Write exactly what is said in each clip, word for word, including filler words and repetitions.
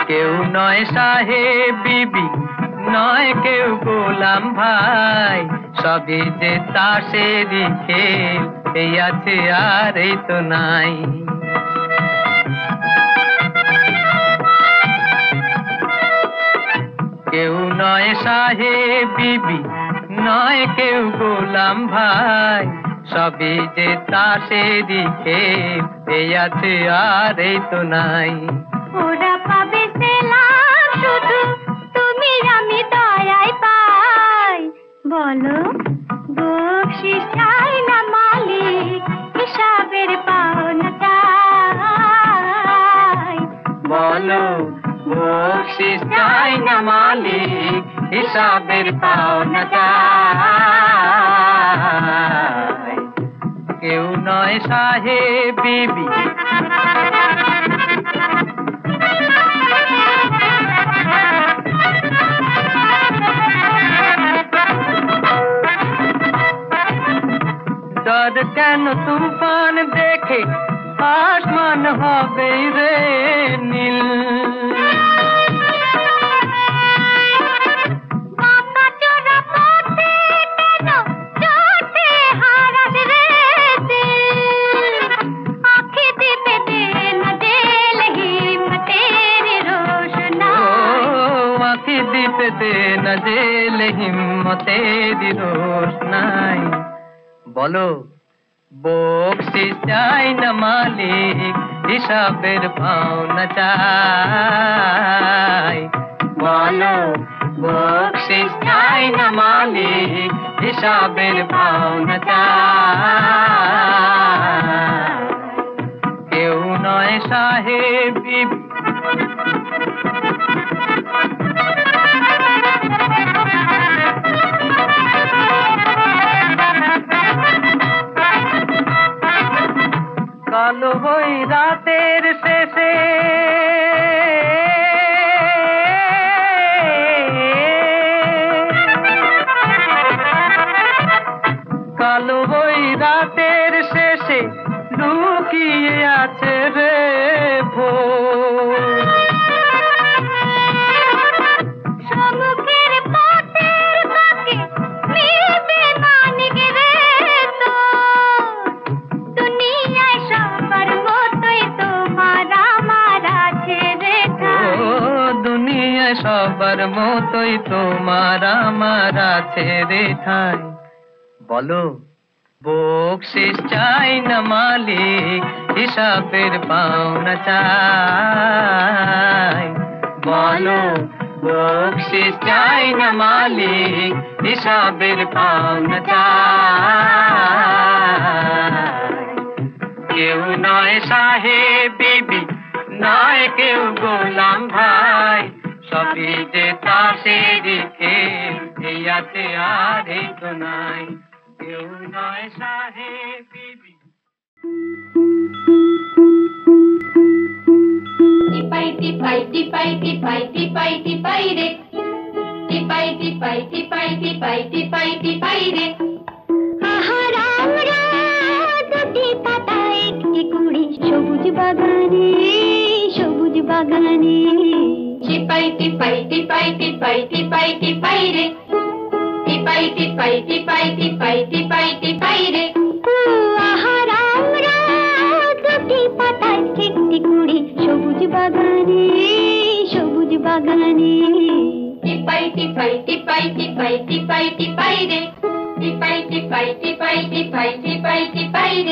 কেউ নয় সাহেব বিবি, নয় কেউ গোলাম ভাই, সবই যে তাসেরই খেল, এই আছে আর এই তো নাই। কেউ নয় সাহেব বিবি, নয় কেউ গোলাম ভাই, সবই যে তাসেরই খেল, এই আছে আর এই তো নাই। ওরা পাবে সেলাম শুধু, তুমি আমি দয়ায় পাই। বলো বকশিশ চাই না মালিক, হিসাবের পাওনা চাই। বলো বকশিশ চাই না মালিক, হিসাবের পাওনা চাই। কেউ নয় সাহেব বিবি, डर কেন তুফান দেখে আসমান হবে রে নীল। दीप दे न जेल हिम्मतेरी रोशनाई। बोलो बख्शिश चाই না মালিক, হিসাবের পাওনা চাই। বলো বখ্শিশ চাই না মালিক, হিসাবের পাওনা চাই। কেউ নয় সাহেব বিবি, কালো ওই রাতের শেষে কালো ওই রাতের শেষে লুকিয়ে আছে রে ভোর। সবার মতোই তোমার আমার আছে রে ঠাই। বলো বখ্শিশ চাই না মালিক, হিসাবের পাওনা চাই। বলো বখ্শিশ চাই না মালিক, হিসাবের পাওনা চাই। কেউ নয় সাহেব বিবি, নয় কেউ গোলাম ভাই, সবই যে তাসেরই খেল, এই আছে আর এই তো নাই। কেউ নয় সাহেব বিবি। টিপাই টিপাই টিপাই টিপাই টিপাই টিপাই রে, টিপাই টিপাই টিপাই টিপাই টিপাই টিপাই রে। আহারাম রাত দুটি পাতা একটি কুড়ি, সবুজ বাগানে সবুজ বাগানে। টিপাই টিপাই টিপাই টিপাই টিপাই টিপাই রে, টিপাই টিপাই টিপাই টিপাই টিপাই টিপাই রে। আহারাম রাত দুটি পাতা একটি কুড়ি, সবুজ বাগানে সবুজ বাগানে। টিপাই টিপাই টিপাই টিপাই টিপাই টিপাই রে, টিপাই টিপাই টিপাই টিপাই টিপাই টিপাই রে।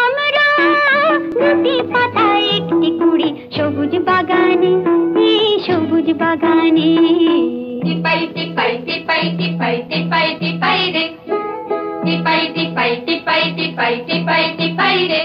সবুজ বাগানে সবুজ বাগানে টিপাই টিপাই টিপাই টিপাই টিপাই টিপাই রে টিপাই টিপাই টিপাই টিপাই টিপাই টিপাই রে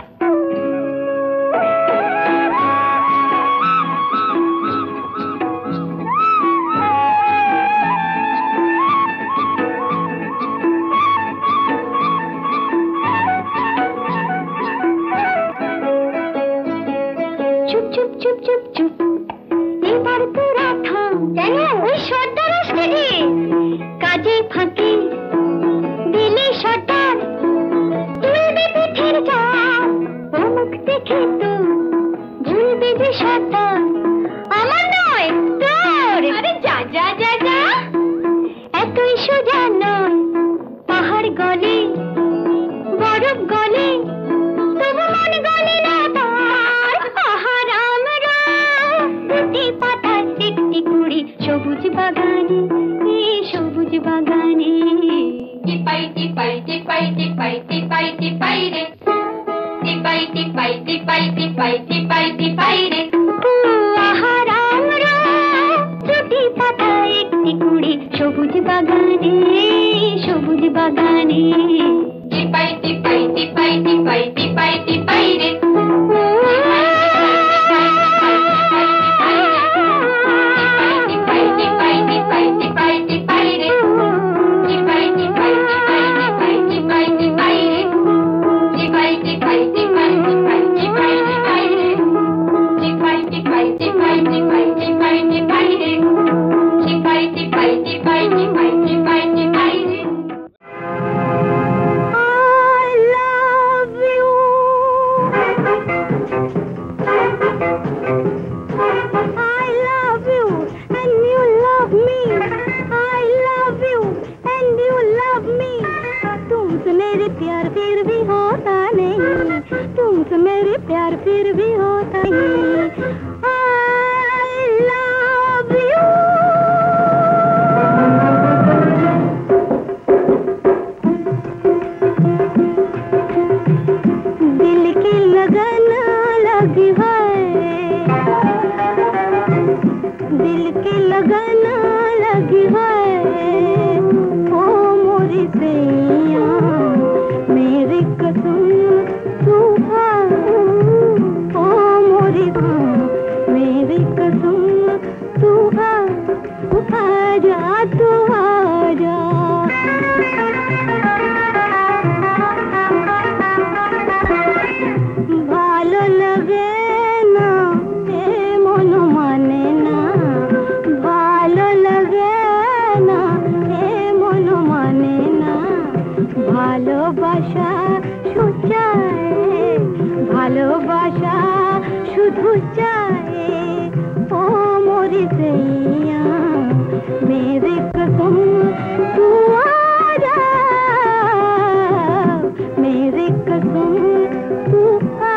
চুপ চুপ চুপ চুপ চুপ এবার তোরা থাম কেন ওই সর্দার আসছে রে কাজে ফাঁকি দিলে সর্দার তুলবে পিঠের চাপ ও মুখ দেখে তো ভুলবে যে সর্দার আমার নয় তোর আরে যা যা যা যা এতই সোজা নয় পাহাড় গলে বরফ গলে তবু মন গলে না তার পাহাড় আমরা দুটি পাতার একটি কুড়ি সবুজ বাগানে এই সবুজ বাগানে টিপাই টিপাই টিপাই টিপাই টিপাই টিপাই রে টিপাই টিপাই টিপাই টিপাই টিপাই টিপাই রে পাহাড় আমরা দুটি পাতা একটি কুড়ি সবুজ বাগানে সবুজ বাগানে টিপাই টিপাই টিপাই টিপাই টিপাই টিপাই রে টিপাই টিপাই টিপাই টিপাই টিপাই রে টিপাই টিপাই টিপাই টিপাই টিপাই টিপাই রে টিপাই টিপাই টিপাই টিপাই টিপাই টিপাই রে টিপাই টিপাই টিপাই টিপাই টিপাই টিপাই রে টিপাই টিপাই টিপাই টিপাই টিপাই টিপাই রে मेरे प्यार फिर भी होता नहीं तुमसे मेरे प्यार फिर भी होता नहीं I love you दिल की लगन लगी है दिल की लगन लगी है ओ मोरी सैया मेरी कसम तू ओ मोरी मेरी कसम तू आ जा तू आ जा ভালো লাগে না এ মন মানে না ভালো লাগে না এ মন মানে না ভালোবাসা শুচায় ভালোবাসা শুধু চায় ও মোরি সैया मेरी कसम तू आ जा मेरी कसम तू आ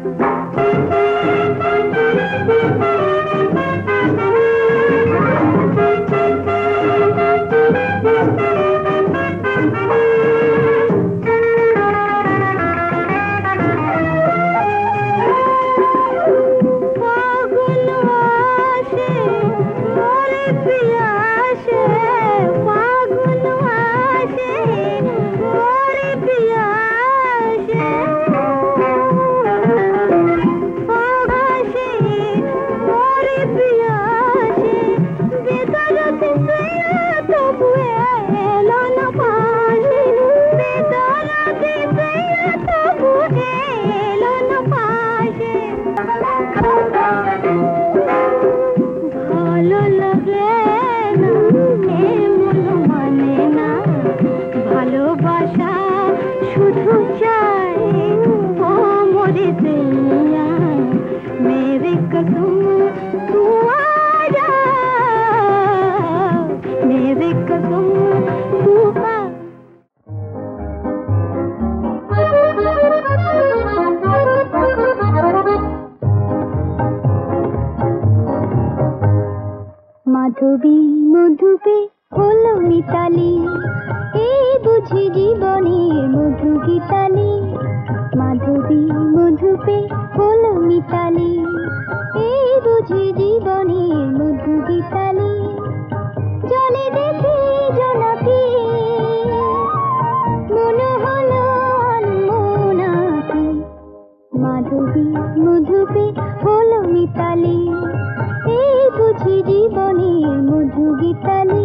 ভালো লাগে না এ মন মানে না ভালোবাসা শুধু চায় ও মোরে সैया मेरी कसम तू आ जा मेरी कसम तू आ মাধবী মধুপে হলো মিতালি এই বুঝি জীবনের মধু গীতালি মাধবী মধুপে হলো মিতালি এই বুঝি জীবনের মধু জীবনের মধু গীতালি।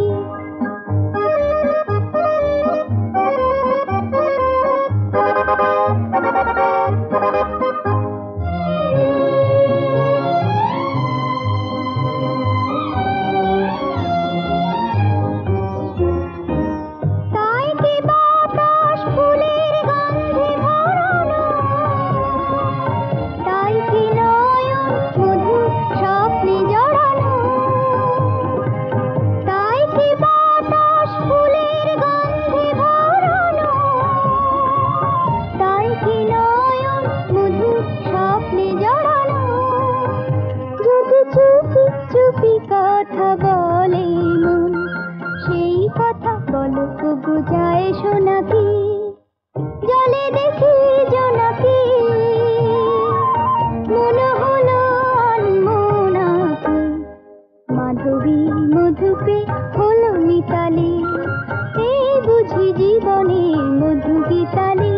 চুপি কথা বলে মন, সেই কথা বলো তবু যায় শোনাকি। জলে দেখি জোনাকি, মনে হলো আনমনাকি। মাধবী মধুপে হলো মিতালি, এই বুঝি জীবনের মধু গীতালি।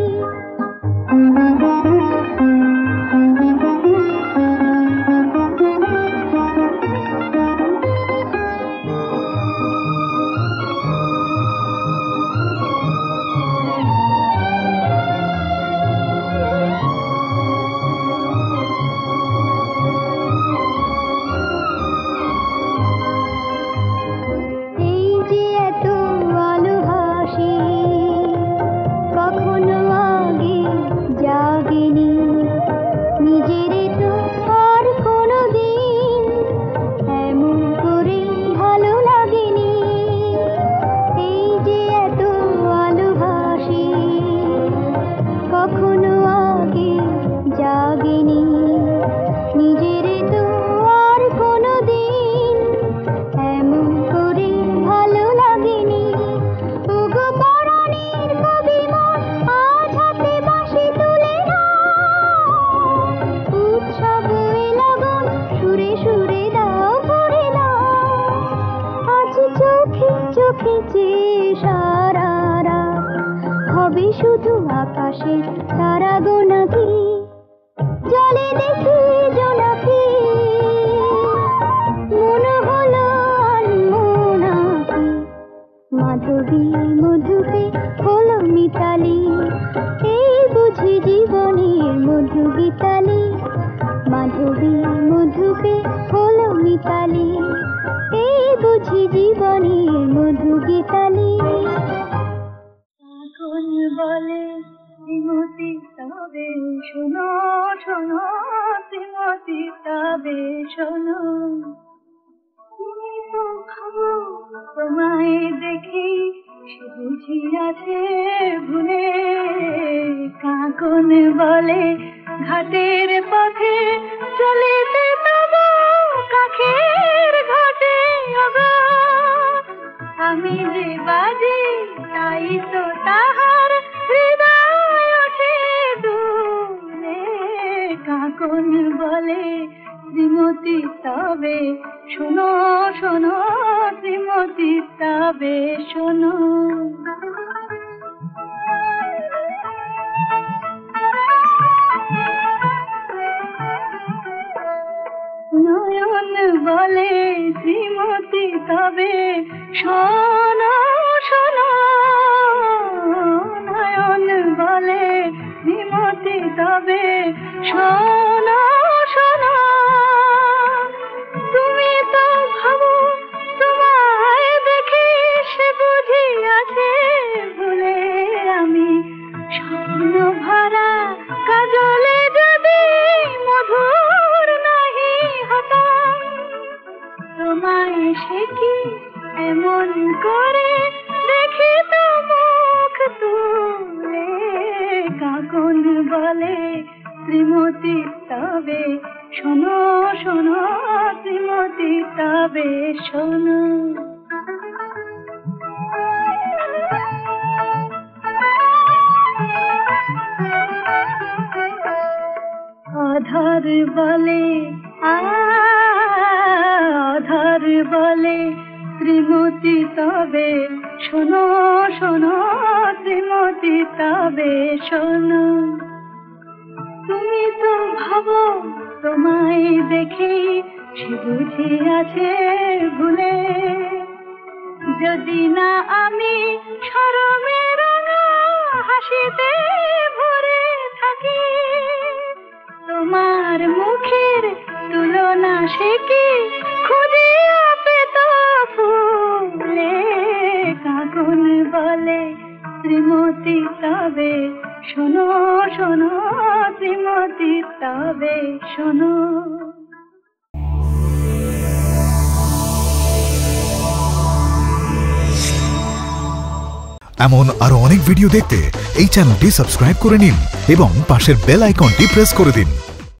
হবে শুধু আকাশে তারা গোনাকি। জলে দেখি জোনাকি, মনে হলো আনমনাকি। মাধবী মধুপে হলো মিতালি, এই বুঝি জীবনের মধু গীতালি। মাধবী মধুপে হলো মিতালি, এই বুঝি জীবনের মধু গীতালি। এখন বলে শ্রীমতী তবে শোনো শোনো, শ্রীমতী তবে শোনো। তুমি তো ভাবো তোমায় দেখি সে বুঝি আছে ভুলে। কাকন বলে ঘাটের পথে চলিতে তবু কাখের ঘাটে। আমি যে বাজি তাই তো তাহার হৃদয় ওঠে দুলে। কাকন বলে শ্রীমতী তবে শোনো শোনো, শ্রীমতী তবে শোনো। নয়ন বলে শ্রীমতী তবে শোনো শোনো। নয়ন বলে শ্রীমতী তবে শোনো শোনো। তুমি তো ভাবো তোমায় দেখি সে বুঝি আছে ভুলে। আমি স্বপ্ন ভরা কাজলে যদি মধুর নাহি হতাম, তোমায় সে কি এমন করে দেখি তো মুখ তুলে। কাকন বলে শ্রীমতী তবে শোনো শোনো, শ্রীমতী তবে শোনো। অধর বলে অধর বলে শ্রীমতী তবে শোনো শোনো, শ্রীমতী তবে শোনো। তুমি তো ভাবো তোমায় দেখি সে বুঝি আছে ভুলে, যদি না আমি শরমে রাঙা হাসিতে ভরে থাকি, তোমার মুখের তুলনা সে কি খুঁজিয়া পেত ফুলে। কাগুন বলে শ্রীমতী তবে শোনো শোনো, শ্রীমতী তবে শোনো। এমন আরো অনেক ভিডিও দেখতে এই চ্যানেলটি সাবস্ক্রাইব করে নিন এবং পাশের বেল আইকনটি প্রেস করে দিন।